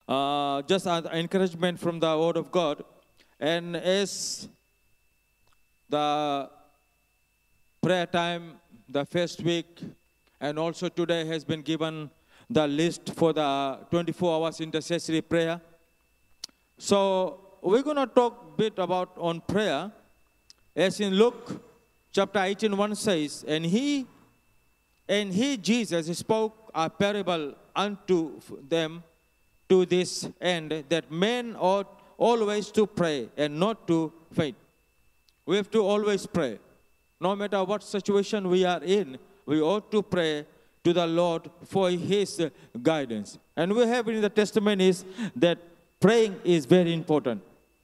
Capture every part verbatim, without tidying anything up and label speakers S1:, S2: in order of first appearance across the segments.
S1: uh, just an encouragement from the Word of God. And as the prayer time, the first week, and also today has been given the list for the twenty-four hours intercessory prayer. So we're going to talk a bit about on prayer. As in Luke chapter eighteen, one says, and he, and he, Jesus, spoke a parable unto them to this end, that men ought always to pray and not to faint. We have to always pray. No matter what situation we are in, we ought to pray to the Lord for His guidance. And we have in the testimonies that praying is very important.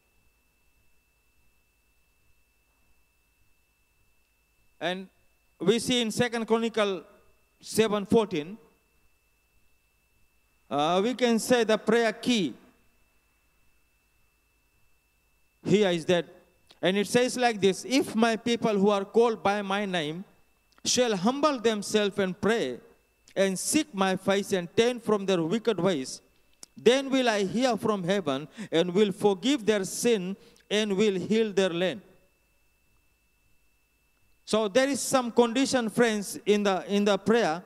S1: And we see in Second Chronicles seven fourteen, uh, we can say the prayer key here is that, and it says like this: if my people who are called by my name shall humble themselves and pray and seek my face and turn from their wicked ways, then will I hear from heaven and will forgive their sin and will heal their land. So there is some condition, friends, in the in the prayer.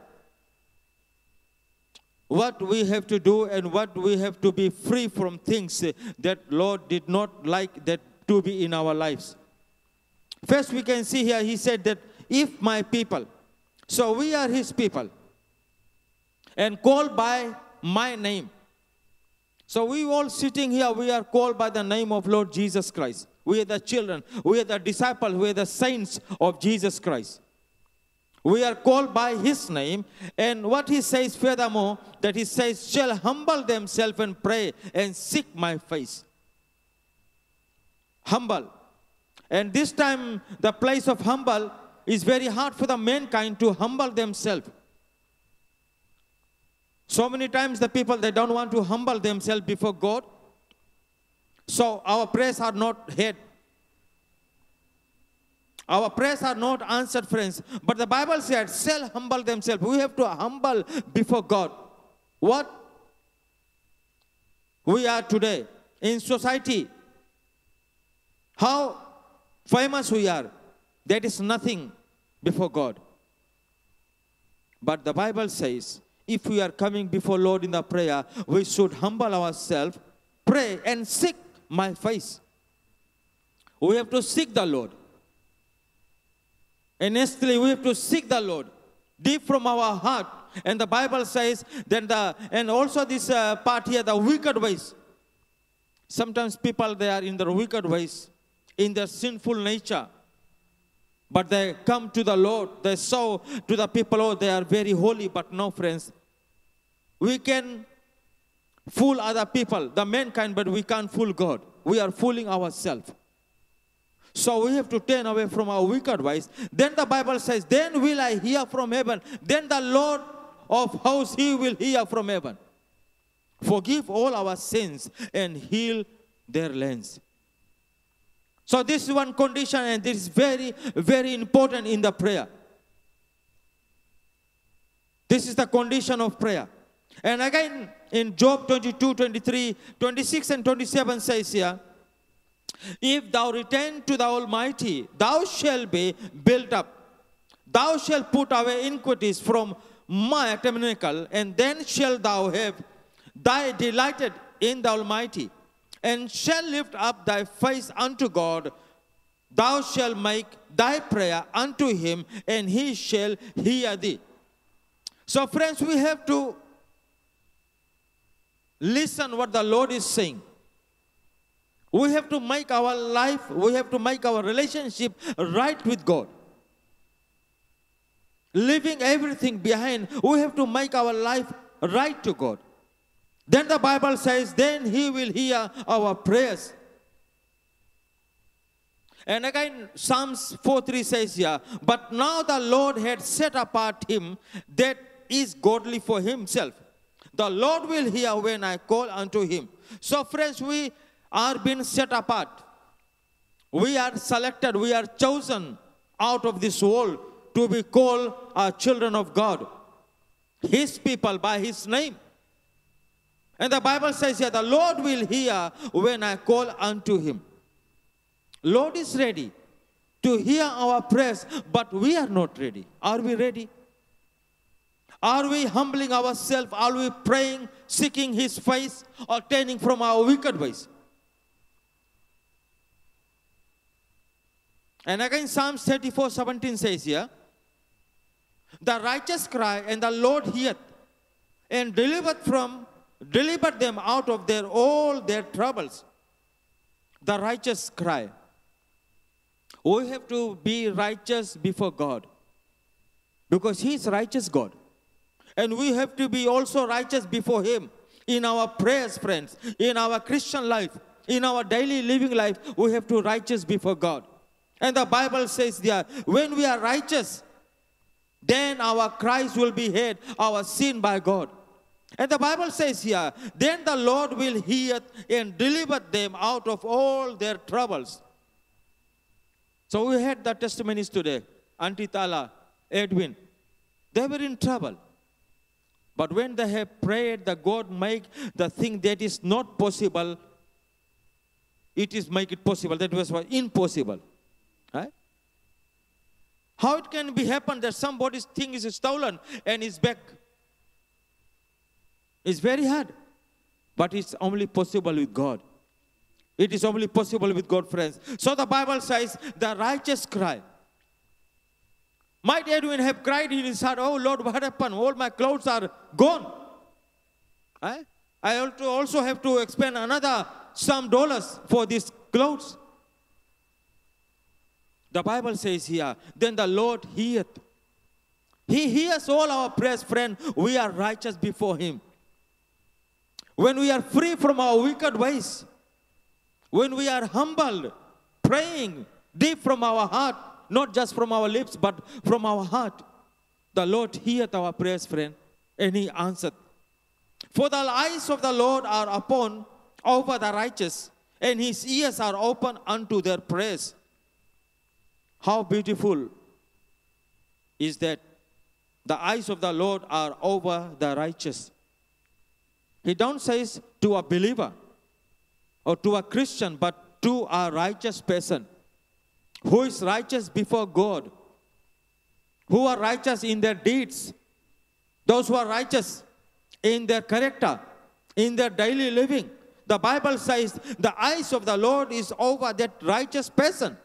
S1: What we have to do and what we have to be free from things that Lord did not like that to be in our lives. First, we can see here, He said that if my people, so we are His people, and called by my name. So we all sitting here, we are called by the name of Lord Jesus Christ. We are the children, we are the disciples, we are the saints of Jesus Christ. We are called by His name, and what He says furthermore, that He says, shall humble themselves and pray and seek my face. Humble. And this time, the place of humble is very hard for the mankind to humble themselves. So many times the people, they don't want to humble themselves before God. So our prayers are not heard. Our prayers are not answered, friends. But the Bible said, shall humble themselves. We have to humble before God. What we are today in society, how famous we are, that is nothing before God. But the Bible says, if we are coming before Lord in the prayer, we should humble ourselves, pray and seek my face. We have to seek the Lord. Honestly, we have to seek the Lord deep from our heart. And the Bible says that the, and also this uh, part here, the wicked ways. Sometimes people, they are in their wicked ways, in their sinful nature. But they come to the Lord. They show to the people, oh, they are very holy. But no, friends, we can fool other people, the mankind, but we can't fool God. We are fooling ourselves. So we have to turn away from our wicked ways. Then the Bible says, then will I hear from heaven. Then the Lord of hosts, He will hear from heaven. Forgive all our sins and heal their lands. So this is one condition, and this is very, very important in the prayer. This is the condition of prayer. And again, in Job twenty-two, twenty-three, twenty-six and twenty-seven says here, if thou return to the Almighty, thou shalt be built up. Thou shalt put away iniquities from my tabernacle, and then shalt thou have thy delighted in the Almighty, and shall lift up thy face unto God. Thou shalt make thy prayer unto Him, and He shall hear thee. So friends, we have to listen what the Lord is saying. We have to make our life, we have to make our relationship right with God. Leaving everything behind, we have to make our life right to God. Then the Bible says, then He will hear our prayers. And again, Psalms four three says here, but now the Lord had set apart him that is godly for Himself. The Lord will hear when I call unto Him. So friends, we are being set apart. We are selected, we are chosen out of this world to be called our children of God, His people by His name. And the Bible says here, the Lord will hear when I call unto him. Lord is ready to hear our prayers, but we are not ready. Are we ready? Are we humbling ourselves? Are we praying, seeking his face, or turning from our wicked ways? And again, Psalms thirty-four seventeen says here, the righteous cry, and the Lord heareth, and delivered from, delivered them out of their all their troubles. The righteous cry. We have to be righteous before God, because he is righteous God. And we have to be also righteous before him in our prayers, friends, in our Christian life, in our daily living life. We have to be righteous before God. And the Bible says there, when we are righteous, then our cries will be heard, our sin by God. And the Bible says here, then the Lord will hear and deliver them out of all their troubles. So we had the testimonies today. Auntie Tala, Edwin, they were in trouble. But when they have prayed, the God make the thing that is not possible, it is make it possible. That was impossible. Right? How it can be happen that somebody's thing is stolen and is back? It's very hard. But it's only possible with God. It is only possible with God, friends. So the Bible says, the righteous cry. Might Edwin have cried in his heart, oh Lord, what happened? All my clothes are gone. Eh? I also have to expend another some dollars for these clothes. The Bible says here, then the Lord heareth. He hears all our prayers, friend. We are righteous before him. When we are free from our wicked ways, when we are humbled, praying deep from our heart, not just from our lips, but from our heart, the Lord heareth our prayers, friend, and he answered. For the eyes of the Lord are upon over the righteous, and his ears are open unto their prayers. How beautiful is that the eyes of the Lord are over the righteous. He don't say to a believer or to a Christian, but to a righteous person who is righteous before God, who are righteous in their deeds, those who are righteous in their character, in their daily living. The Bible says the eyes of the Lord is over that righteous person.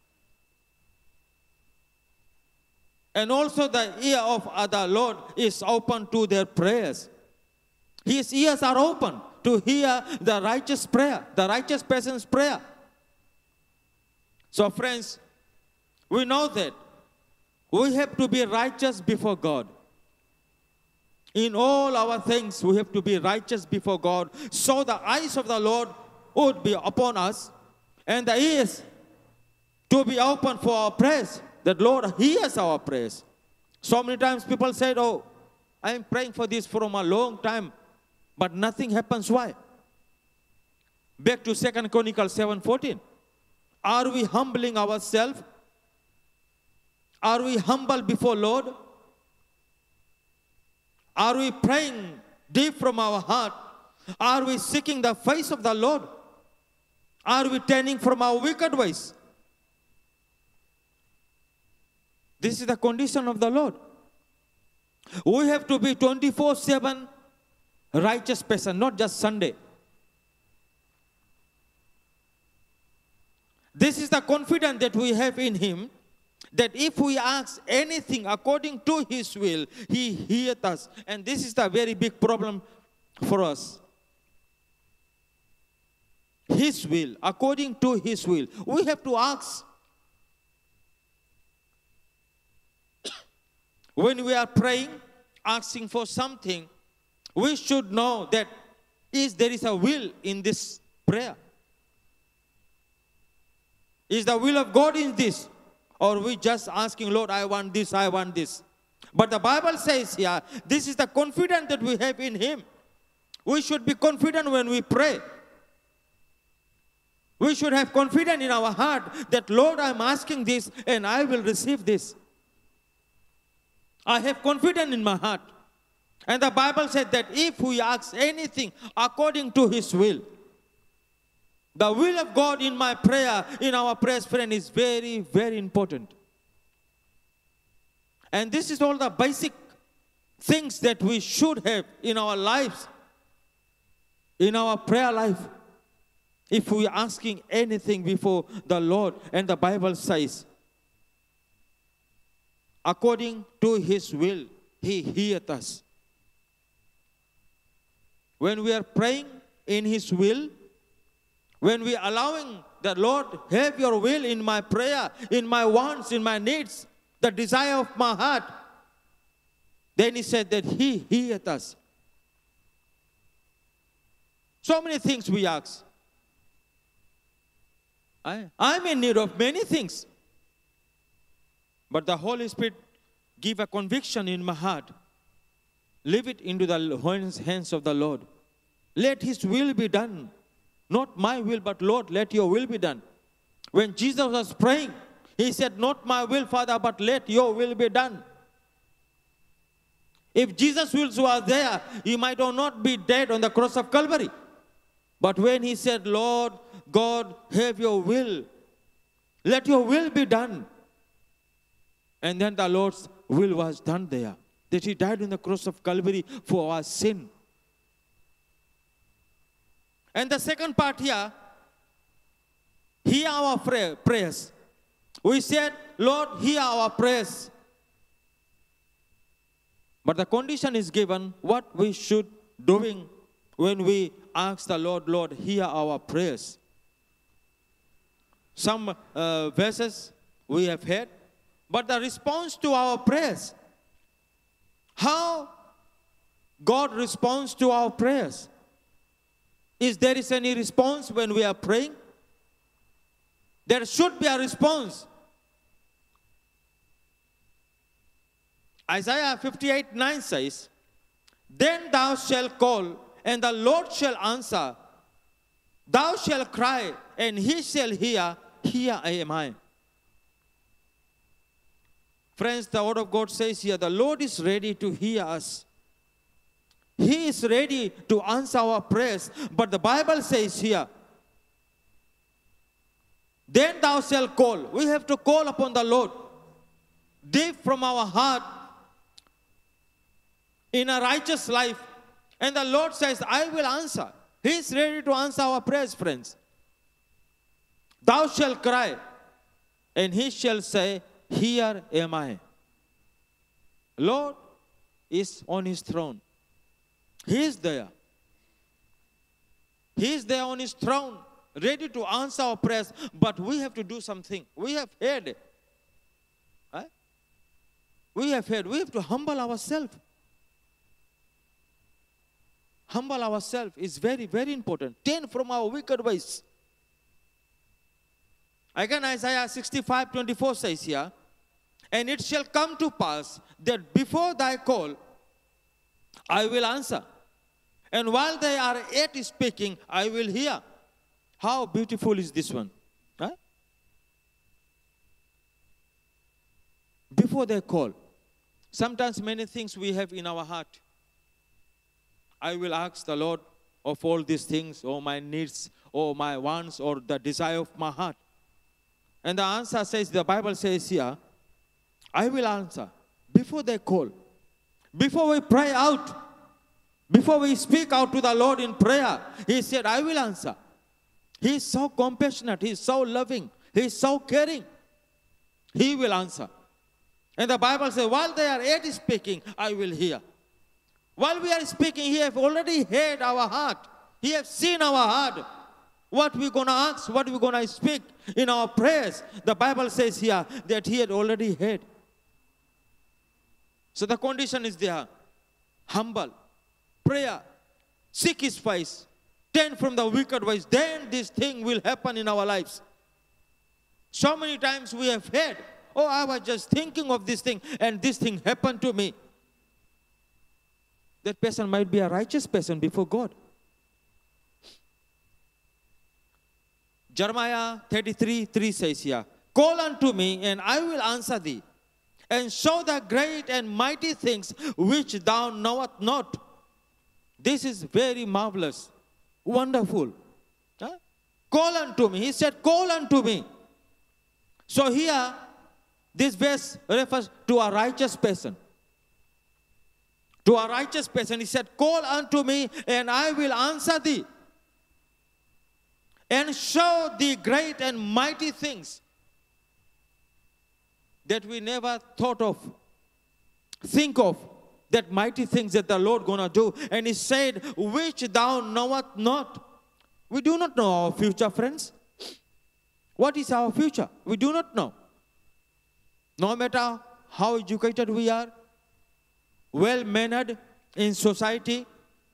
S1: And also the ear of the Lord is open to their prayers. His ears are open to hear the righteous prayer, the righteous person's prayer. So friends, we know that we have to be righteous before God. In all our things, we have to be righteous before God. So the eyes of the Lord would be upon us, and the ears to be open for our prayers. That Lord hears our prayers. So many times people said, oh, I am praying for this from a long time, but nothing happens. Why? Back to Second Chronicles seven fourteen. Are we humbling ourselves? Are we humble before Lord? Are we praying deep from our heart? Are we seeking the face of the Lord? Are we turning from our wicked ways? This is the condition of the Lord. We have to be twenty-four seven righteous person, not just Sunday. This is the confidence that we have in him, that if we ask anything according to his will, he heareth us. And this is the very big problem for us. His will, according to his will. We have to ask. When we are praying, asking for something, we should know that is there is a will in this prayer. Is the will of God in this? Or we just asking, Lord, I want this, I want this. But the Bible says here, this is the confidence that we have in him. We should be confident when we pray. We should have confidence in our heart that, Lord, I am asking this and I will receive this. I have confidence in my heart. And the Bible said that if we ask anything according to His will, the will of God in my prayer, in our prayers, friend, is very, very important. And this is all the basic things that we should have in our lives, in our prayer life. If we are asking anything before the Lord, and the Bible says, according to His will, He heareth us. When we are praying in His will, when we are allowing the Lord, have your will in my prayer, in my wants, in my needs, the desire of my heart, then He said that He heareth us. So many things we ask. I, I'm in need of many things. But the Holy Spirit give a conviction in my heart. Leave it into the hands of the Lord. Let His will be done. Not my will, but Lord, let your will be done. When Jesus was praying, He said, not my will, Father, but let your will be done. If Jesus' wills were there, He might or not be dead on the cross of Calvary. But when He said, Lord God, have your will, let your will be done. And then the Lord's will was done there. That He died on the cross of Calvary for our sin. And the second part here, hear our prayers. We said, Lord, hear our prayers. But the condition is given, what we should doing when we ask the Lord, Lord, hear our prayers. Some uh, verses we have heard, but the response to our prayers, how God responds to our prayers. Is there is any response when we are praying? There should be a response. Isaiah fifty-eight nine says, then thou shalt call, and the Lord shall answer. Thou shalt cry, and He shall hear. Here am I. Friends, the word of God says here, the Lord is ready to hear us. He is ready to answer our prayers. But the Bible says here, then thou shalt call. We have to call upon the Lord deep from our heart in a righteous life. And the Lord says, I will answer. He is ready to answer our prayers, friends. Thou shalt cry, and He shall say, here am I. Lord is on His throne. He is there. He is there on His throne, ready to answer our prayers. But we have to do something. We have heard. Right? We have heard. We have to humble ourselves. Humble ourselves is very, very important. Turn from our wicked ways. Again, Isaiah sixty-five twenty-four says here, and it shall come to pass that before thy call, I will answer. And while they are yet speaking, I will hear. How beautiful is this one? Huh? Before they call. Sometimes many things we have in our heart. I will ask the Lord of all these things, or my needs, or my wants, or the desire of my heart. And the answer says, the Bible says here, I will answer. Before they call. Before we pray out. Before we speak out to the Lord in prayer, He said, I will answer. He is so compassionate. He is so loving. He is so caring. He will answer. And the Bible says, while they are yet speaking, I will hear. While we are speaking, He has already heard our heart. He has seen our heart. What we're going to ask, what we're going to speak in our prayers. The Bible says here that He had already heard. So the condition is there. Humble. Prayer. Seek His face. Turn from the wicked ways. Then this thing will happen in our lives. So many times we have heard, oh, I was just thinking of this thing and this thing happened to me. That person might be a righteous person before God. Jeremiah thirty-three three says here, call unto me and I will answer thee and show the great and mighty things which thou knowest not. This is very marvelous, wonderful. Huh? Call unto me. He said, call unto me. So here, this verse refers to a righteous person. To a righteous person, he said, call unto me, and I will answer thee, and show thee great and mighty things that we never thought of, think of, that mighty things that the Lord gonna do. And he said, which thou knowest not. We do not know our future, friends. What is our future? We do not know. No matter how educated we are, well-mannered in society,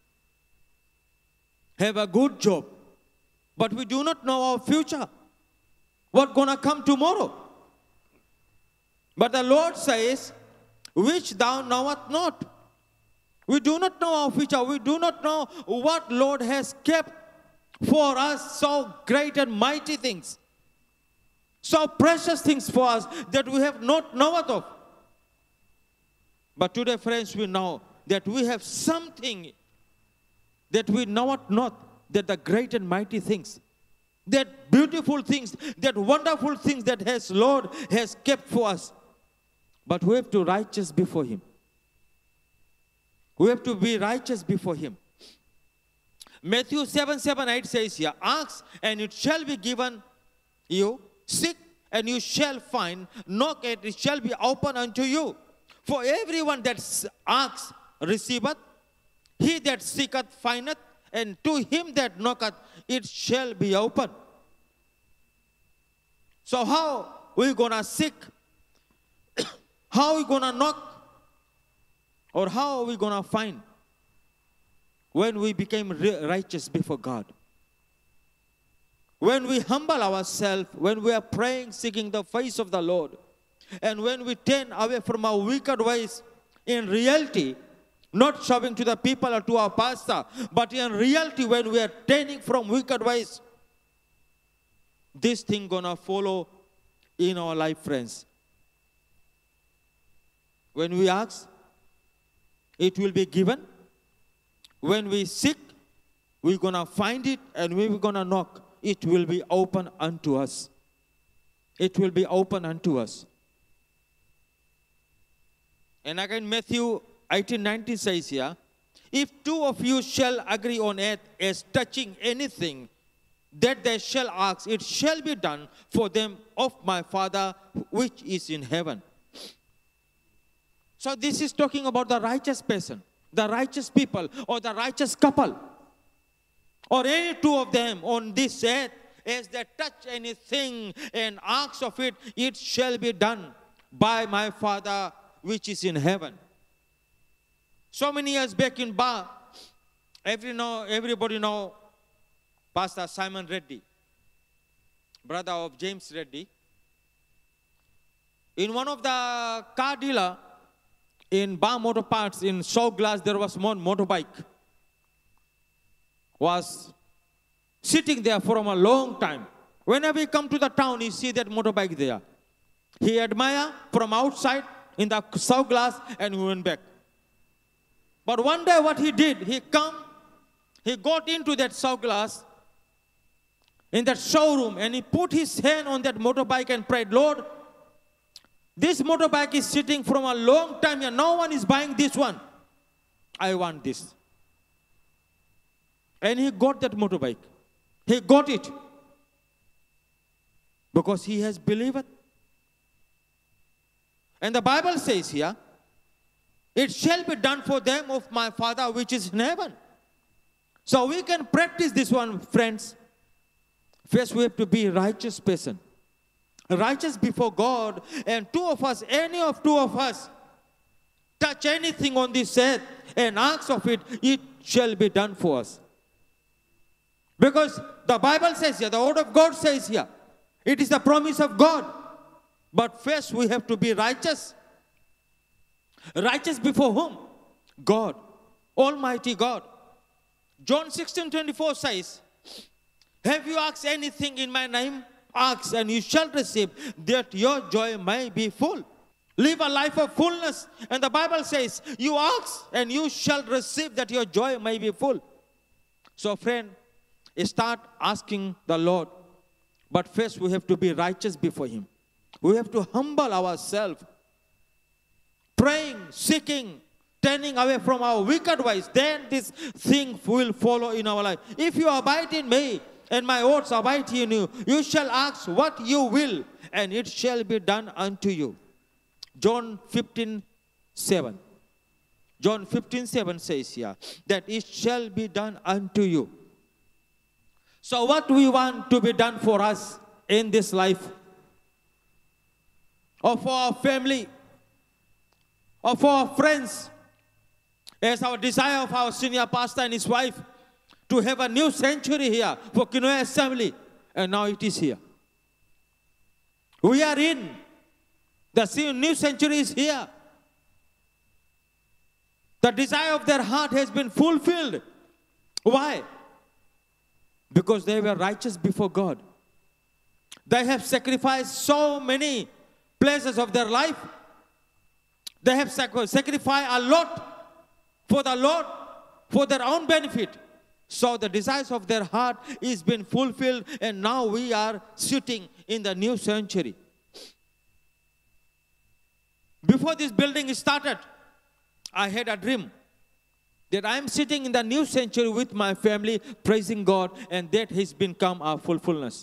S1: have a good job, but we do not know our future. What's gonna come tomorrow? But the Lord says, which thou knowest not. We do not know our future. We do not know what Lord has kept for us, so great and mighty things, so precious things for us that we have not known of. But today, friends, we know that we have something that we know not, that the great and mighty things, that beautiful things, that wonderful things that has Lord has kept for us. But we have to be righteous before Him. We have to be righteous before Him. Matthew seven, seven, eight says here, ask and it shall be given you, seek and you shall find, knock and it shall be open unto you. For everyone that asks receiveth, he that seeketh findeth, and to him that knocketh it shall be open. So how we gonna seek? How we gonna knock? Or how are we gonna find? When we became righteous before God. When we humble ourselves, when we are praying, seeking the face of the Lord, and when we turn away from our wicked ways, in reality, not showing to the people or to our pastor, but in reality, when we are turning from wicked ways, this thing gonna follow in our life, friends. When we ask, it will be given. When we seek, we're gonna find it, and when we're gonna knock, it will be open unto us. It will be open unto us. And again, Matthew eighteen, nineteen says here, if two of you shall agree on earth as touching anything that they shall ask, it shall be done for them of my Father which is in heaven. So this is talking about the righteous person, the righteous people, or the righteous couple, or any two of them on this earth, as they touch anything and ask of it, it shall be done by my Father which is in heaven. So many years back in Ba, every know, everybody know Pastor Simon Reddy, brother of James Reddy. In one of the car dealer in Ba Motor Parts in Shaw Glass, there was one motorbike. Was sitting there for a long time. Whenever he come to the town, he see that motorbike there. He admire from outside in the Shaw Glass and he went back. But one day what he did, he come, he got into that Shaw Glass, in that showroom, and he put his hand on that motorbike and prayed, Lord, this motorbike is sitting from a long time here. No one is buying this one. I want this. And he got that motorbike. He got it. Because he has believed. And the Bible says here, it shall be done for them of my Father which is in heaven. So we can practice this one, friends. First we have to be a righteous person. Righteous before God. And two of us, any of two of us, touch anything on this earth and ask of it, it shall be done for us. Because the Bible says here, the Word of God says here, it is the promise of God. But first we have to be righteous. Righteous before whom? God. Almighty God. John sixteen, twenty-four says, have you asked anything in my name? Ask and you shall receive, that your joy may be full. Live a life of fullness. And the Bible says, you ask and you shall receive, that your joy may be full. So friend, start asking the Lord. But first we have to be righteous before Him. We have to humble ourselves. Praying, seeking, turning away from our wicked ways. Then this thing will follow in our life. If you abide in me, and my words abide in you, you shall ask what you will, and it shall be done unto you. John fifteen seven. John fifteen seven says here, that it shall be done unto you. So what we want to be done for us in this life, or for our family, or for our friends, as our desire of our senior pastor and his wife, to have a new sanctuary here for Kinoya Assembly, and now it is here. We are in. The new sanctuary is here. The desire of their heart has been fulfilled. Why? Because they were righteous before God. They have sacrificed so many places of their life. They have sacrificed a lot for the Lord, for their own benefit. So the desires of their heart is been fulfilled, and now we are sitting in the new sanctuary. Before this building started, I had a dream that I am sitting in the new sanctuary with my family, praising God, and that has become our fulfillment.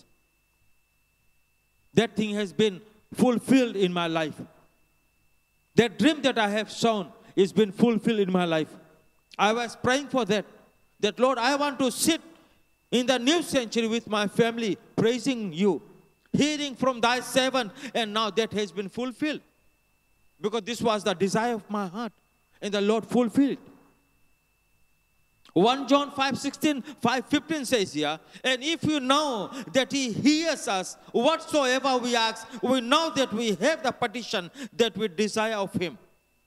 S1: That thing has been fulfilled in my life. That dream that I have shown is been fulfilled in my life. I was praying for that. That, Lord, I want to sit in the new sanctuary with my family, praising you, hearing from thy servant, and now that has been fulfilled. Because this was the desire of my heart, and the Lord fulfilled it. First John five sixteen, five fifteen says here, and if you know that He hears us whatsoever we ask, we know that we have the petition that we desire of Him.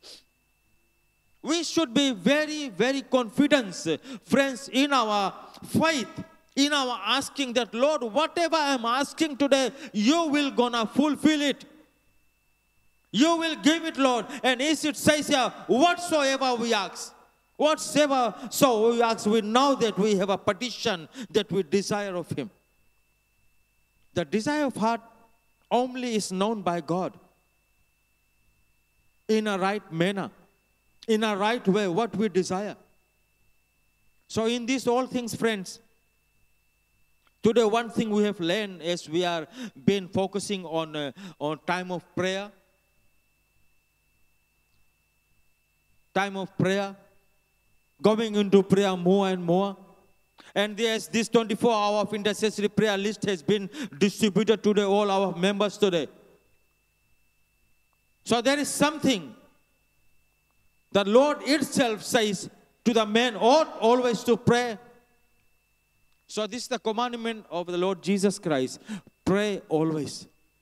S1: We should be very, very confident, friends, in our faith, in our asking that, Lord, whatever I'm asking today, you will gonna fulfill it. You will give it, Lord. And as it says here, whatsoever we ask, whatsoever so we ask, we know that we have a petition that we desire of Him. The desire of heart only is known by God in a right manner, in a right way, what we desire. So in these all things, friends, today one thing we have learned as we are been focusing on, uh, on time of prayer, time of prayer, going into prayer more and more. And yes, this twenty-four hour of intercessory prayer list has been distributed to the, all our members today. So there is something the Lord itself says to the man, ought always to pray. So this is the commandment of the Lord Jesus Christ. Pray always.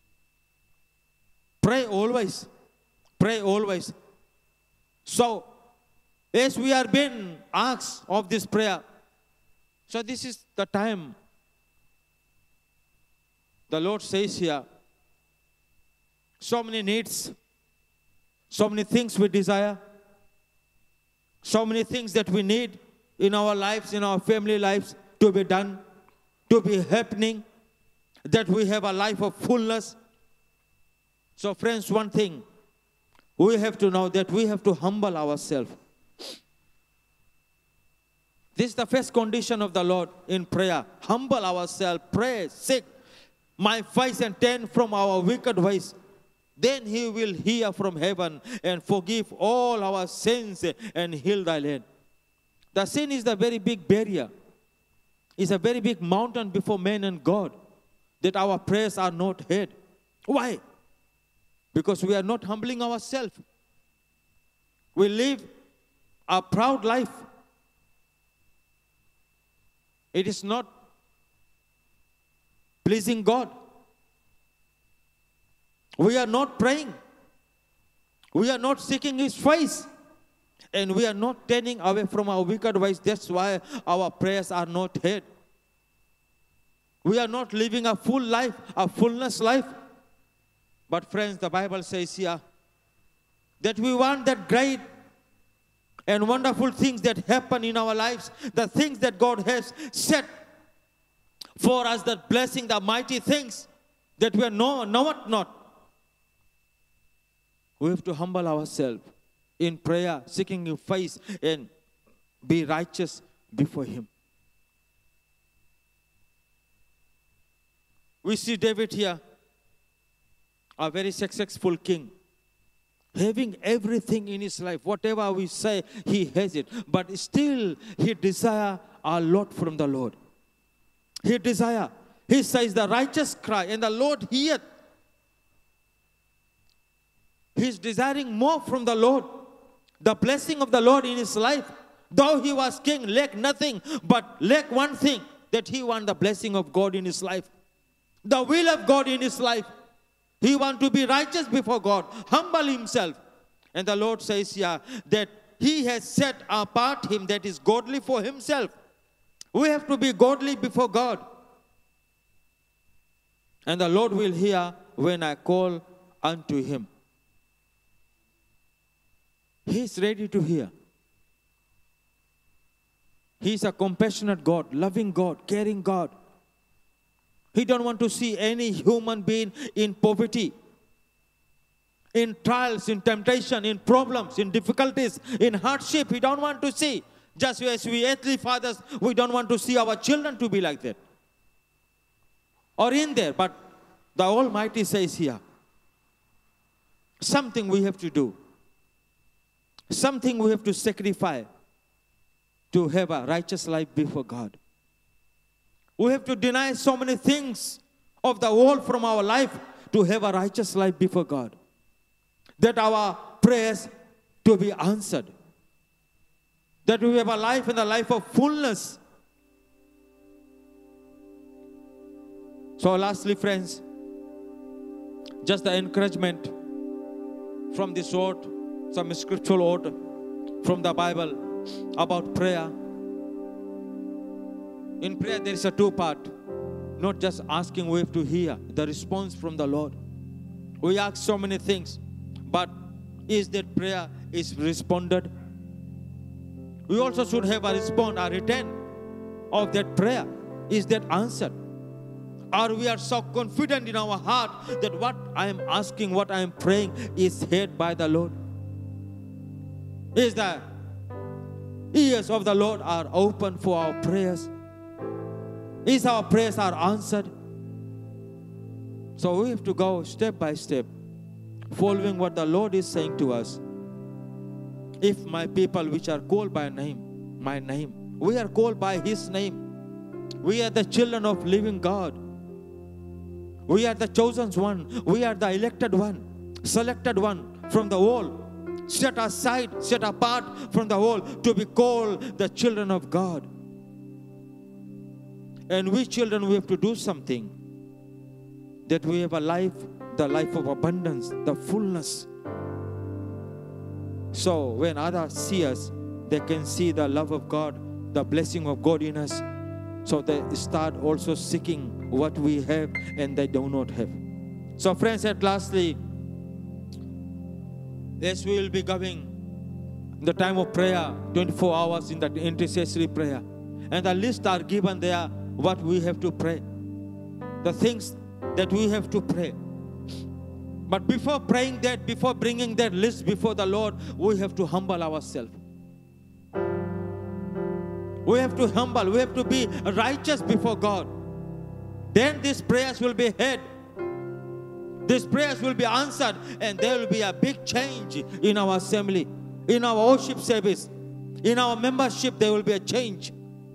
S1: Pray always. Pray always. So, as we are being asked of this prayer, so this is the time. The Lord says here, so many needs, so many things we desire, so many things that we need in our lives, in our family lives, to be done, to be happening, that we have a life of fullness. So friends, one thing, we have to know that we have to humble ourselves. This is the first condition of the Lord in prayer. Humble ourselves, pray, seek my face and turn from our wicked ways. Then He will hear from heaven and forgive all our sins and heal thy land. The sin is the very big barrier. It's a very big mountain before man and God, that our prayers are not heard. Why? Because we are not humbling ourselves. We live a proud life. It is not pleasing God. We are not praying. We are not seeking His face. And we are not turning away from our wicked ways. That's why our prayers are not heard. We are not living a full life, a fullness life. But friends, the Bible says here, that we want that great and wonderful things that happen in our lives, the things that God has set for us, that blessing, the mighty things that we are know, know it not. We have to humble ourselves in prayer, seeking His face, and be righteous before Him. We see David here, a very successful king, having everything in his life. Whatever we say, he has it. But still, he desires a lot from the Lord. He desires. He says, the righteous cry, and the Lord heareth. He's desiring more from the Lord. The blessing of the Lord in his life. Though he was king, lack nothing, but lack one thing, that he want the blessing of God in his life. The will of God in his life. He want to be righteous before God, humble himself. And the Lord says here that He has set apart him that is godly for Himself. We have to be godly before God. And the Lord will hear when I call unto Him. He is ready to hear. He is a compassionate God, loving God, caring God. He don't want to see any human being in poverty, in trials, in temptation, in problems, in difficulties, in hardship. He don't want to see. Just as we earthly fathers, we don't want to see our children to be like that. Or in there. But the Almighty says here, something we have to do. Something we have to sacrifice to have a righteous life before God. We have to deny so many things of the world from our life to have a righteous life before God. That our prayers to be answered. That we have a life in the life of fullness. So lastly, friends, just the encouragement from this word, some scriptural word from the Bible about prayer. In prayer, there is a two-part. Not just asking, we have to hear the response from the Lord. We ask so many things, but is that prayer is responded? We also should have a response, a return of that prayer. Is that answered? Or we are so confident in our heart that what I am asking, what I am praying is heard by the Lord? Is the ears of the Lord are open for our prayers? Is our prayers are answered? So we have to go step by step, following what the Lord is saying to us. If my people which are called by name, my name, we are called by His name. We are the children of living God. We are the chosen one. We are the elected one, selected one from the world, set aside, set apart from the world to be called the children of God. And we children, we have to do something. That we have a life, the life of abundance, the fullness. So when others see us, they can see the love of God, the blessing of God in us. So they start also seeking what we have and they do not have. So friends, at lastly, as we will be going the time of prayer, twenty-four hours in the intercessory prayer. And the list are given there, what we have to pray. The things that we have to pray. But before praying that, before bringing that list before the Lord, we have to humble ourselves. We have to humble. We have to be righteous before God. Then these prayers will be heard. These prayers will be answered. And there will be a big change in our assembly, in our worship service, in our membership. There will be a change.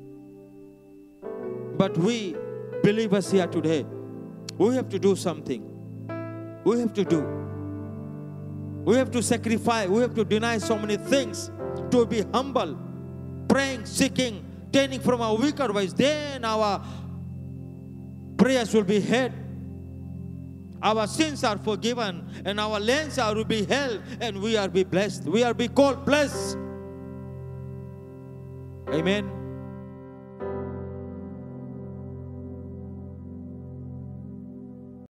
S1: But we believers here today, we have to do something. We have to do. We have to sacrifice. We have to deny so many things to be humble, praying, seeking, turning from our wicked ways. Then our prayers will be heard. Our sins are forgiven and our lands are will be held and we are be blessed. We are be called blessed. Amen.